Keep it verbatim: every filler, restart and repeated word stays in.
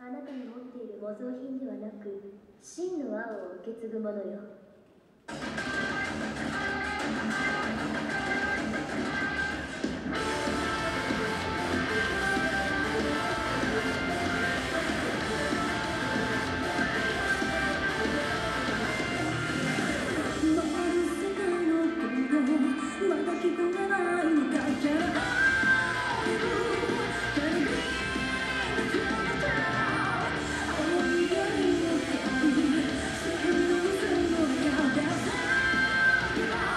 あなたの持っている模造品ではなく真の青を受け継ぐものよ。 「